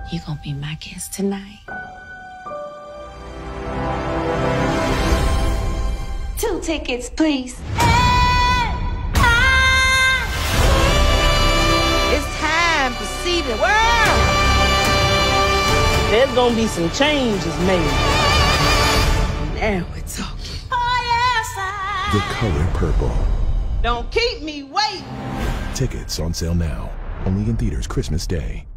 You gonna be my guest tonight. 2 tickets, please. It's time to see the world. There's gonna be some changes made. Now we're talking. Oh, yes, The Color Purple. Don't keep me waiting. Tickets on sale now. Only in theaters Christmas Day.